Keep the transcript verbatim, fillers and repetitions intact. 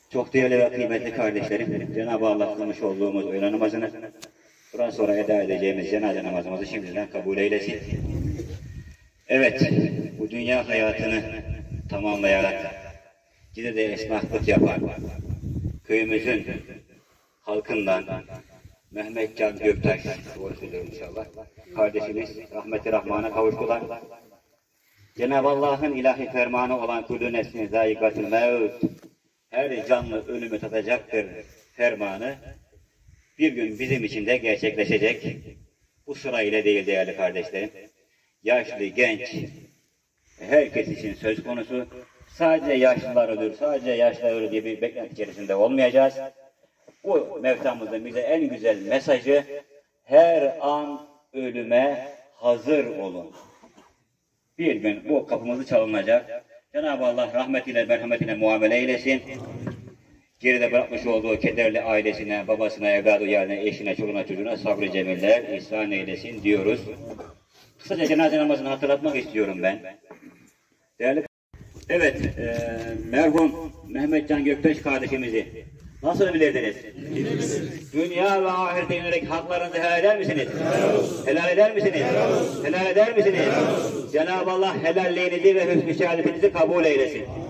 Çok değerli ve kıymetli kardeşlerim, Cenab-ı Allah kılmış olduğumuz öğle namazını, bundan sonra eda edeceğimiz cenaze namazımızı şimdiden kabul eylesin. Evet, bu dünya hayatını tamamlayarak, yine de esnaflık yapan, köyümüzün halkından Mehmet Can Göktaş, doğru söylüyorum inşallah, kardeşimiz rahmeti rahmana kavuştular. Cenab-ı Allah'ın ilahi fermanı olan kulü nefsin zâikatül mevt, her canlı ölümü tadacaktır fermanı bir gün bizim için de gerçekleşecek. Bu sırayla değil değerli kardeşlerim. Yaşlı, genç, herkes için söz konusu. Sadece yaşlılar ölür, sadece yaşlılar ölür diye bir beklenti içerisinde olmayacağız. Bu mevtamızın bize en güzel mesajı, her an ölüme hazır olun. Bir gün bu kapımızı çalınacak. Cenab-ı Allah rahmetiyle, merhametiyle muamele eylesin. Geride bırakmış olduğu kederli ailesine, babasına, evladı, yerine, eşine, çoluğuna, çocuğuna sabrı cemiller ihsan eylesin diyoruz. Kısaca cenaze namazını hatırlatmak istiyorum ben. Değerli Evet, e, merhum Mehmet Can Göktaş kardeşimizi nasıl bilirdiniz? Dünya ve ahirete yönelik haklarınızı helal eder misiniz? Helal eder misiniz? Helal eder misiniz? Cenab-ı Allah helalliğinizi ve hüsnü şehadetinizi kabul eylesin.